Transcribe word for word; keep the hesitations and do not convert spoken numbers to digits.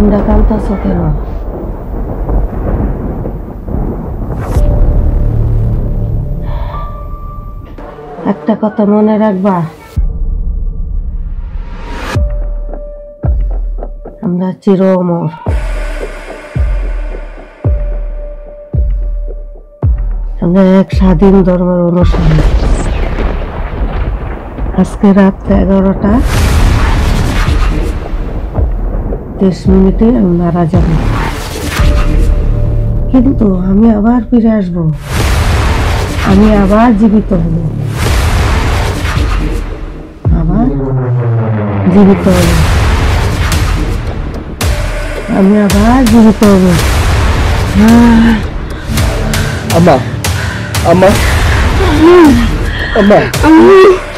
তোমরা কাঁদতেছো কেন? একটা কথা মনে রাখবা, আমরা চির অমর। আমরা এক স্বাধীন ধর্মের অনুসারী। আজকে রাত এগারোটা তেইশ মিনিটে আমি মারা যাব, কিন্তু আমি আবার ফিরে আসব, আমি আবার জীবিত হব, আবার জীবিত হব, আমি আবার জীবিত হব। আম্মা আম্মা আম্মা